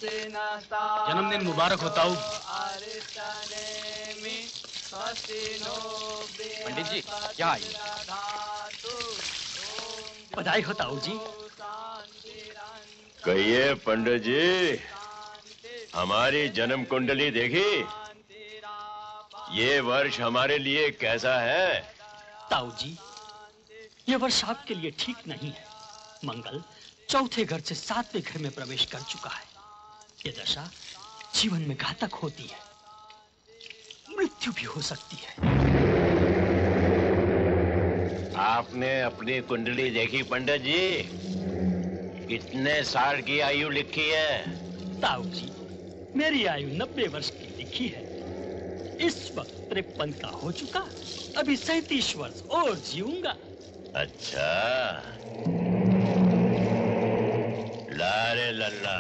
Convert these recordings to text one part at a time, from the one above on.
जन्मदिन मुबारक हो ताऊ। पंडित जी क्या आई? बधाई हो ताऊ जी। कहिए पंडित जी, हमारी जन्म कुंडली देखी? ये वर्ष हमारे लिए कैसा है? ताऊ जी, ये वर्ष आपके लिए ठीक नहीं है। मंगल चौथे घर से सातवें घर में प्रवेश कर चुका है। ये दशा जीवन में घातक होती है, मृत्यु भी हो सकती है। आपने अपनी कुंडली देखी पंडित जी? कितने साल की आयु लिखी है? ताऊ जी, मेरी आयु 90 वर्ष की लिखी है। इस वक्त 53 का हो चुका, अभी 37 वर्ष और जीऊंगा। अच्छा, लारे लल्ला।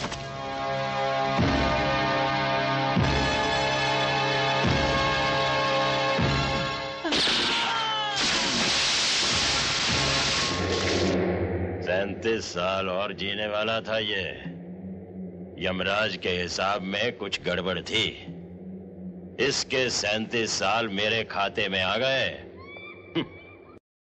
सैंतीस साल और जीने वाला था ये। यमराज के हिसाब में कुछ गड़बड़ थी। इसके 37 साल मेरे खाते में आ गए